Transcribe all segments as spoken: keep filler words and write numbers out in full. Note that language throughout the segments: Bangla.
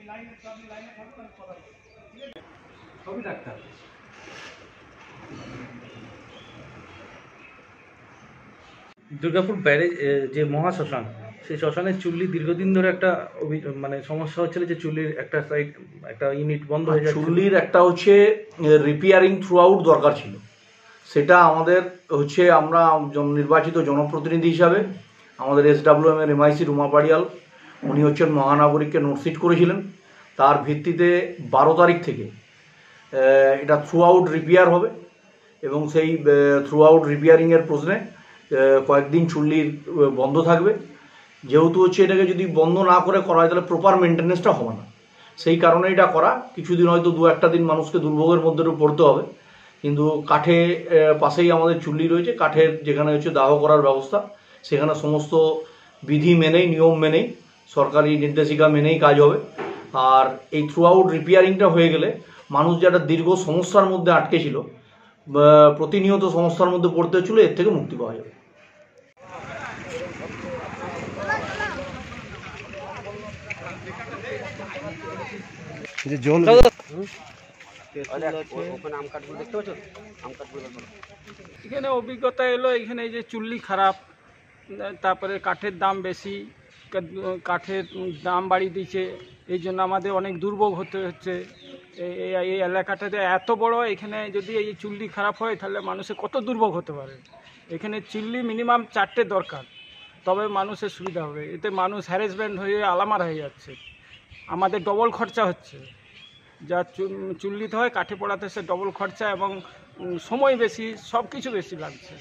দুর্গাপুর ব্যারেজ যে মহাশ্মশান, সেই শ্মশানের চুল্লি দীর্ঘদিন ধরে একটা মানে সমস্যা হচ্ছিল যে চুল্লির একটা সাইড একটা ইউনিট বন্ধ হয়ে যায়। চুল্লির একটা হচ্ছে রিপেয়ারিং থ্রু আউট দরকার ছিল, সেটা আমাদের হচ্ছে আমরা নির্বাচিত জনপ্রতিনিধি হিসাবে আমাদের এসডাব্লিউএম এর এমআইসি রুমা পাড়িয়াল উনি হচ্ছেন মহানাগরিককে নোটশিট করেছিলেন। তার ভিত্তিতে বারো তারিখ থেকে এটা থ্রু আউট রিপেয়ার হবে এবং সেই থ্রু আউট রিপেয়ারিংয়ের প্রশ্নে কয়েকদিন চুল্লির বন্ধ থাকবে। যেহেতু হচ্ছে এটাকে যদি বন্ধ না করে করা হয় তাহলে প্রপার মেনটেন্যান্সটা হবে না, সেই কারণে এটা করা। কিছুদিন হয়তো দু একটা দিন মানুষকে দুর্ভোগের মধ্যে পড়তে হবে, কিন্তু কাঠে পাশেই আমাদের চুল্লি রয়েছে, কাঠের যেখানে হচ্ছে দাহ করার ব্যবস্থা, সেখানে সমস্ত বিধি মেনেই নিয়ম মেনেই সরকারি নির্দেশিকা মেনেই কাজ হবে। আর এই থ্রু আউট রিপেয়ারিংটা হয়ে গেলে মানুষ যারা দীর্ঘ সমস্যার মধ্যে আটকে ছিল, প্রতিনিয়ত সমস্যার মধ্যে পড়তে হচ্ছিল, এর থেকে মুক্তি পাওয়া যাবে। এখানে অভিজ্ঞতা এলো, এখানে এই যে চুল্লি খারাপ, তারপরে কাঠের দাম বেশি, কাঠের দাম বাড়িয়ে দিচ্ছে, এই জন্য আমাদের অনেক দুর্ভোগ হতে হচ্ছে। এই এলাকাটাতে এত বড়, এখানে যদি এই চুল্লি খারাপ হয় তাহলে মানুষের কত দুর্ভোগ হতে পারে। এখানে চুল্লি মিনিমাম চারটে দরকার, তবে মানুষের সুবিধা হবে। এতে মানুষ হ্যারাসমেন্ট হয়ে আলামার হয়ে যাচ্ছে, আমাদের ডবল খরচা হচ্ছে। যা চুল্লিতে হয় কাঠে পোড়াতে সে ডবল খরচা এবং সময় বেশি, সব কিছু বেশি লাগছে।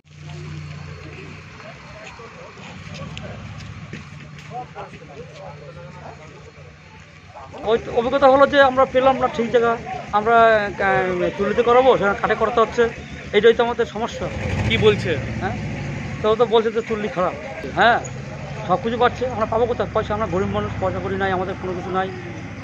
ওই অভিজ্ঞতা হলো যে আমরা পেলাম না ঠিক জায়গা, আমরা চুল্লিতে করাবো, সেখানে কাঠে করাতে হচ্ছে, এইটাই তো আমাদের সমস্যা। কি বলছে? হ্যাঁ, তো তো বলছে যে চুল্লি খারাপ। হ্যাঁ, সব কিছু পাচ্ছে, আমরা পাবো কোথায় পয়সা? আমরা গরিব মানুষ, পয়সা করি নাই, আমাদের কোনো কিছু নাই।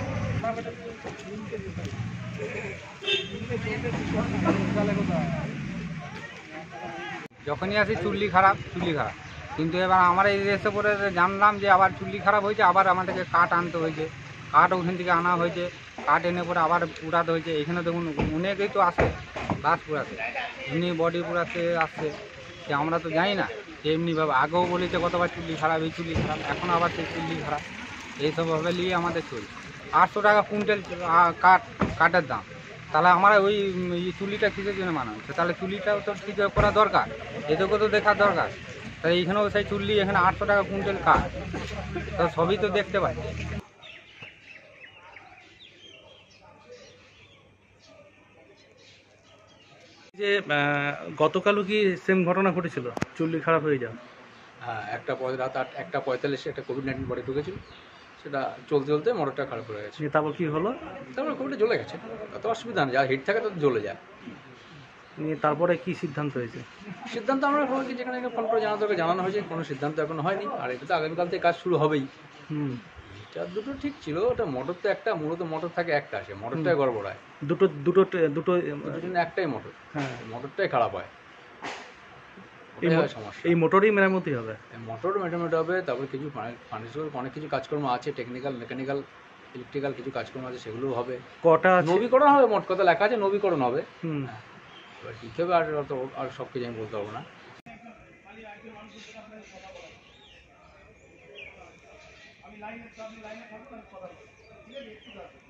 যখনই আসি চুল্লি খারাপ, চুল্লি খারাপ, কিন্তু এবার আমরা এই এসে পরে জানলাম যে আবার চুল্লি খারাপ হয়েছে, আবার আমাদেরকে কাঠ আনতে হয়েছে, কাঠ ওখান থেকে আনা হয়েছে, কাঠ এনে পরে আবার পুরাতে হয়েছে। এখানে দেখুন অনেকেই তো আসে লাশ পুরাতে, এমনি বডি পুরাতে আসছে, যে আমরা তো জানি না যে এমনিভাবে। আগেও বলেছে কতবার চুল্লি খারাপ, এই চুল্লি খারাপ, এখন আবার সেই চুল্লি খারাপ, এইসবভাবে নিয়ে আমাদের চলছে। আটশো টাকা কুইন্টাল কাঠ, কাঠের দাম, তাহলে আমরা ওই চুল্লিটা কিসের জন্য মানা হচ্ছে? তাহলে চুল্লিটাও তো ঠিক করা দরকার, এদেরকেও তো দেখার দরকার। তাহলে এইখানেও সেই চুল্লি, এখানে আটশো টাকা কুইন্টাল কাঠ, তো সবই তো দেখতে পাই। যে গতকালও কি সেম ঘটনা ঘটেছিল, চুল্লি খারাপ হয়ে যাওয়া? হ্যাঁ, একটা রাত আট একটা পঁয়তাল্লিশে একটা কোভিড নাইন্টিন বডি ঢুকেছিল, সেটা চলতে চলতে মোটরটা খারাপ হয়ে গেছে। তারপর কি হলো? তারপরে কোভিডটা জ্বলে গেছে, অত অসুবিধা নেই, যা হিট থাকে তো জ্বলে যায়। তারপরে কি সিদ্ধান্ত হয়েছে? সিদ্ধান্ত আমরা হয়েছে যেখানে ফোন করে জানাতে হবে, জানানো হয়েছে, কোনো সিদ্ধান্ত এখনো হয়নি। আর এটা তো আগামীকাল থেকে কাজ শুরু হবেই। হুম, চার দুটো ঠিক ছিল, ওটা মোটর তো একটা, মূলত মোটর থাকে একটা, আসে মোটরটাই গড়বড় হয়। দুটো দুটো দুটো দুটোর জন্য একটাই মোটর, হ্যাঁ, মোটরটাই খারাপ হয়, সমস্যা। এই মোটরই মেরামতি হবে, মোটর মেরামতি হবে। তারপর কিছু ফার্নিচার অনেক কিছু কাজকর্ম আছে, টেকনিক্যাল, মেকানিক্যাল, ইলেকট্রিক্যাল কিছু কাজকর্ম আছে, সেগুলোও হবে। কটা নবীকরণ হবে, মোট কথা লেখা আছে নবীকরণ হবে। হুম, এবার কী হবে আর অত আর সব কিছু আমি বলতে পারবো না। আমি লাইনে লাইনে